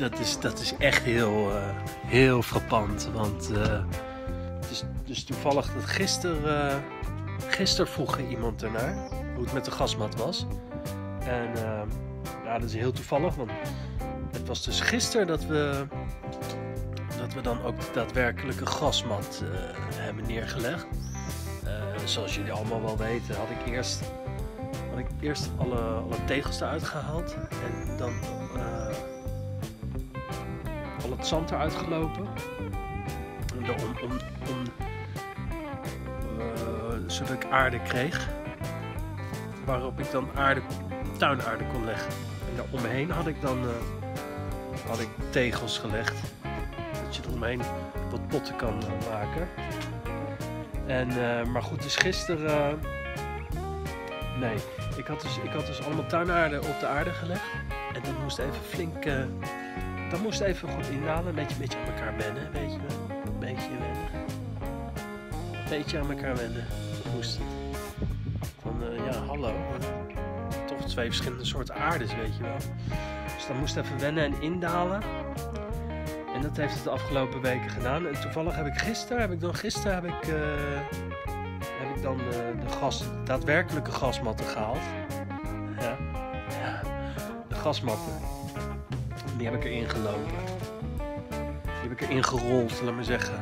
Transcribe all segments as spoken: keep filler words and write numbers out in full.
dat, is, dat is echt heel, uh, heel frappant. Want uh, het is dus toevallig dat gisteren, uh, gisteren vroeg iemand ernaar hoe het met de gasmat was. En uh, ja, dat is heel toevallig, want het was dus gisteren dat we, dat we dan ook de daadwerkelijke gasmat uh, hebben neergelegd. Uh, zoals jullie allemaal wel weten, had ik eerst, had ik eerst alle, alle tegels eruit gehaald en dan uh, al het zand eruit gelopen. Om, om, om, om, uh, zodat ik aarde kreeg, waarop ik dan aarde, tuinaarde kon leggen. En daaromheen had ik dan uh, had ik tegels gelegd, dat je eromheen wat potten kan uh, maken. En, uh, maar goed, dus gisteren, uh, nee, ik had, dus, ik had dus allemaal tuinaarde op de aarde gelegd. En dat moest even flink, uh, dat moest even goed indalen, een beetje, een beetje aan elkaar wennen, weet je wel. Een beetje wennen. Een beetje aan elkaar wennen, moest het. Van, uh, ja, hallo, uh, toch twee verschillende soorten aardes, weet je wel. Dus dat moest even wennen en indalen. En dat heeft het de afgelopen weken gedaan. En toevallig heb ik gisteren, heb ik dan gisteren heb ik, uh, heb ik dan de, de gas, daadwerkelijke gasmatten gehaald. Ja, ja, de gasmatten. Die heb ik erin gelopen. Die heb ik erin gerold, laat maar zeggen.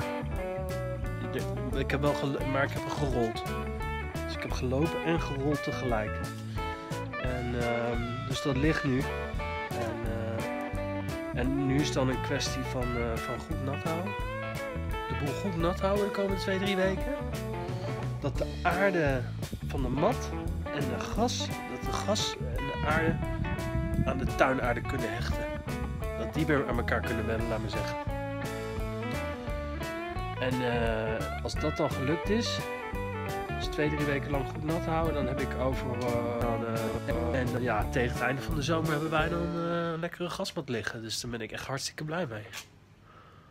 Ik heb wel gelo- maar ik heb gerold. Dus ik heb gelopen en gerold tegelijk. En uh, dus dat ligt nu. En, uh, en nu is het dan een kwestie van, uh, van goed nat houden. De boel goed nat houden de komende twee, drie weken. Dat de aarde van de mat en de gas, dat de gas en de aarde aan de tuinaarde kunnen hechten. Dat die weer aan elkaar kunnen wennen, laat maar zeggen. En uh, als dat dan gelukt is, dus twee, drie weken lang goed nat houden, dan heb ik over... Uh, dan, uh, en uh, ja, tegen het einde van de zomer hebben wij dan uh, een lekkere gasmat liggen. Dus daar ben ik echt hartstikke blij mee.